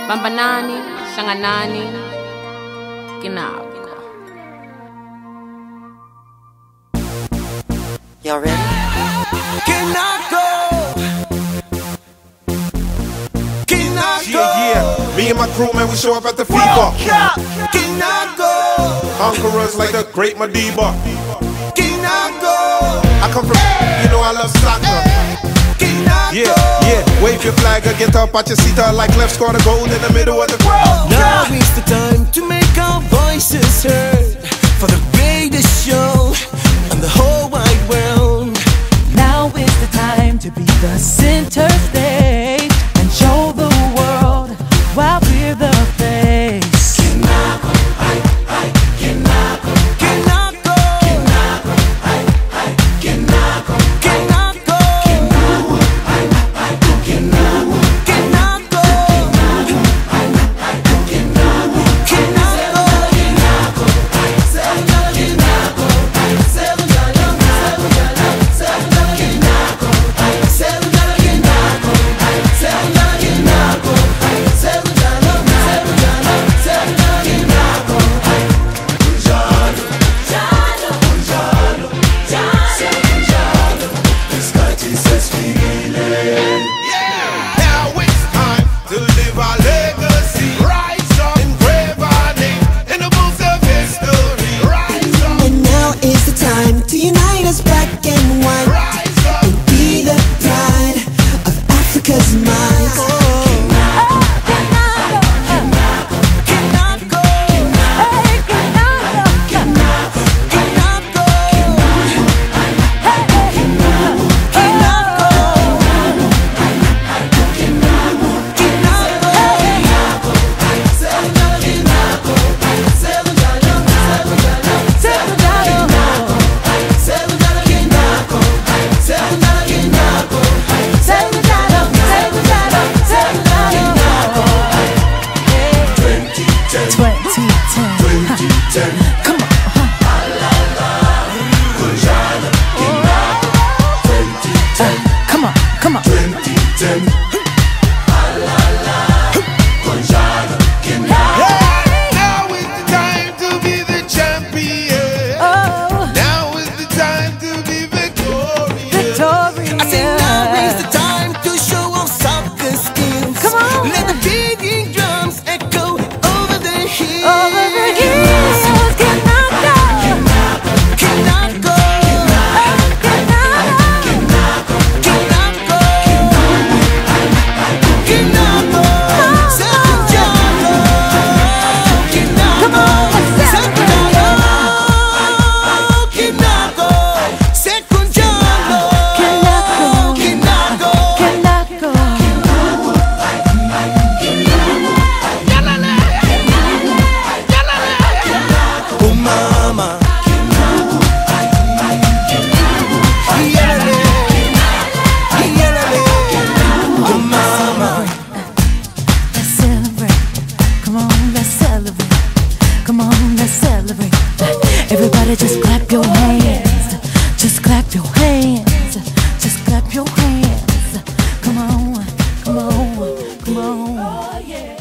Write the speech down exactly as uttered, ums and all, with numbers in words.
Bambanani, Shanganani, Kinab. Y'all ready? Kinako, Kinako. Yeah, yeah. Me and my crew, man, we show up at the fever. Kinako, Conquerors like the great Madiba. Kinako, I come from, you know I love soccer. Kinako. Yeah, yeah. Wave your flag or get up at your seat like left score the goal in the middle of the crowd. Now is the time to make our voices heard for the greatest show on the whole wide world. Now is the time to be the center stage and show the world why we're the face. Kinako, ay, ay, Kinako, Kinako, Kinako, ay, ay, Kinako, Kinako, Kinako, ay, ay, Kinako, Kinako, ay, ay, Kinako, Kinako, Kinako, ay, Kinako, Kinako, ay, to unite us black and white and be the pride of Africa's mind. Come on, come on, come on. twenty ten. Now is the time to be the champion. Oh, Now is the time to be victorious. Victoria. I say now is the time to show our soccer skills. Come on. Let the beating drums echo over the hills. Over the hills. Everybody just clap your hands. Just clap your hands. Just clap your hands. Come on, come on, come on. Oh, yeah.